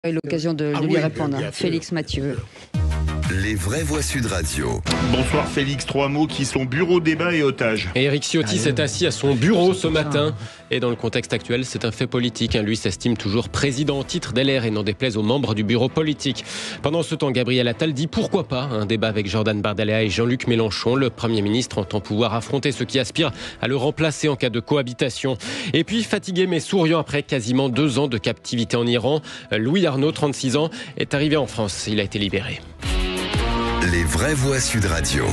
eu l'occasion de lui répondre, Félix Mathieu. Les vraies voix Sud Radio. Bonsoir Félix, 3 mots qui sont bureau, débat et otage. Et Éric Ciotti s'est assis à son bureau ce matin. Et dans le contexte actuel, c'est un fait politique. Lui s'estime toujours président en titre d'LR et n'en déplaise aux membres du bureau politique. Pendant ce temps, Gabriel Attal dit pourquoi pas un débat avec Jordan Bardella et Jean-Luc Mélenchon. Le Premier ministre entend pouvoir affronter ceux qui aspirent à le remplacer en cas de cohabitation. Et puis, fatigué mais souriant après quasiment 2 ans de captivité en Iran, Louis Arnaud, 36 ans, est arrivé en France. Il a été libéré. Les vraies voix Sud Radio.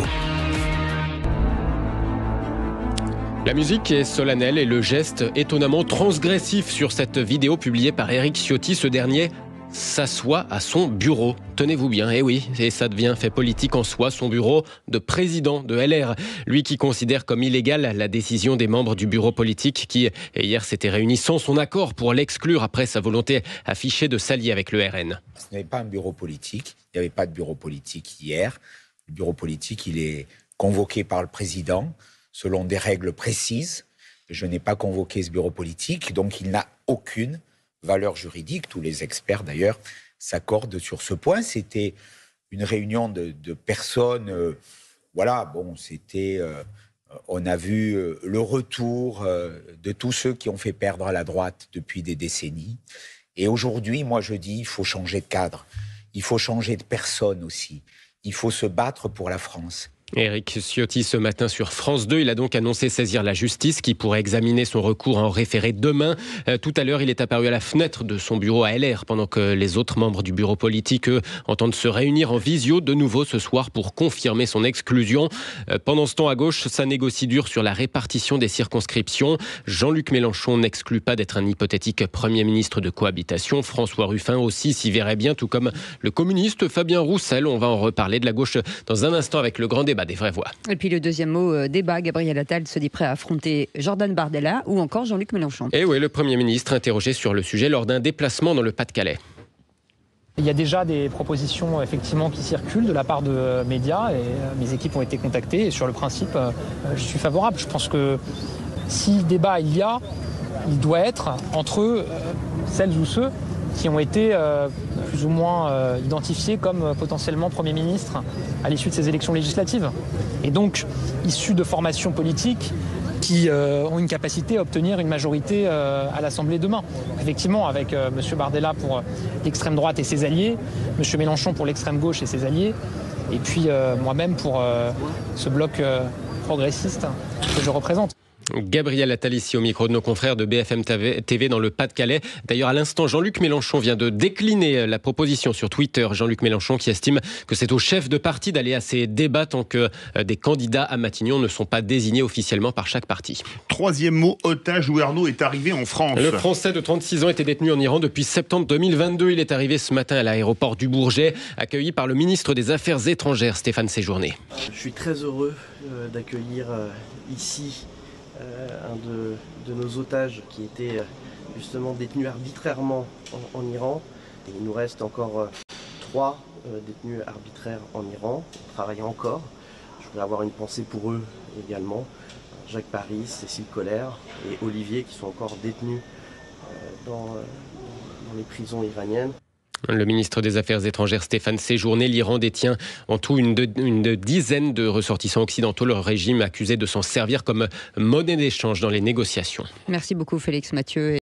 La musique est solennelle et le geste étonnamment transgressif sur cette vidéo publiée par Éric Ciotti. Ce dernier s'assoit à son bureau. Tenez-vous bien, et oui, et ça devient fait politique en soi, son bureau de président de LR. Lui qui considère comme illégale la décision des membres du bureau politique qui, hier, s'étaient réunis sans son accord pour l'exclure après sa volonté affichée de s'allier avec le RN. Ce n'est pas un bureau politique. Il n'y avait pas de bureau politique hier. Le bureau politique, il est convoqué par le président selon des règles précises. Je n'ai pas convoqué ce bureau politique, donc il n'a aucune valeur juridique. Tous les experts, d'ailleurs, s'accordent sur ce point. C'était une réunion de personnes. On a vu le retour de tous ceux qui ont fait perdre à la droite depuis des décennies. Et aujourd'hui, moi, je dis, il faut changer de cadre. Il faut changer de personne aussi. Il faut se battre pour la France. Éric Ciotti ce matin sur France 2, il a donc annoncé saisir la justice qui pourrait examiner son recours en référé demain. Tout à l'heure, il est apparu à la fenêtre de son bureau à LR pendant que les autres membres du bureau politique, eux, entendent se réunir en visio de nouveau ce soir pour confirmer son exclusion. Pendant ce temps, à gauche, ça négocie dur sur la répartition des circonscriptions. Jean-Luc Mélenchon n'exclut pas d'être un hypothétique Premier ministre de cohabitation. François Ruffin aussi s'y verrait bien, tout comme le communiste Fabien Roussel. On va en reparler de la gauche dans un instant avec le grand débat des vraies voix. Et puis le deuxième mot, débat, Gabriel Attal se dit prêt à affronter Jordan Bardella ou encore Jean-Luc Mélenchon. Et oui, le Premier ministre interrogé sur le sujet lors d'un déplacement dans le Pas-de-Calais. Il y a déjà des propositions effectivement qui circulent de la part de médias et mes équipes ont été contactées et sur le principe, je suis favorable. Je pense que si débat il y a, il doit être entre celles ou ceux qui ont été plus ou moins identifiés comme potentiellement Premier ministre à l'issue de ces élections législatives. Et donc, issus de formations politiques qui ont une capacité à obtenir une majorité à l'Assemblée demain. Effectivement, avec M. Bardella pour l'extrême droite et ses alliés, M. Mélenchon pour l'extrême gauche et ses alliés, et puis moi-même pour ce bloc progressiste que je représente. Gabriel Attal ici au micro de nos confrères de BFM TV dans le Pas-de-Calais. D'ailleurs, à l'instant, Jean-Luc Mélenchon vient de décliner la proposition sur Twitter. Jean-Luc Mélenchon qui estime que c'est au chef de parti d'aller à ces débats tant que des candidats à Matignon ne sont pas désignés officiellement par chaque parti. Troisième mot, otage, où Arnaud est arrivé en France. Le Français de 36 ans était détenu en Iran depuis septembre 2022. Il est arrivé ce matin à l'aéroport du Bourget, accueilli par le ministre des Affaires étrangères, Stéphane Séjourné. Je suis très heureux d'accueillir ici un de nos otages qui était justement détenu arbitrairement en Iran. Et il nous reste encore 3 détenus arbitraires en Iran. On travaille encore. Je voudrais avoir une pensée pour eux également. Jacques Paris, Cécile Collère et Olivier qui sont encore détenus dans les prisons iraniennes. Le ministre des Affaires étrangères Stéphane Séjourné, l'Iran détient en tout une dizaine de ressortissants occidentaux, leur régime accusé de s'en servir comme monnaie d'échange dans les négociations. Merci beaucoup Félix Mathieu.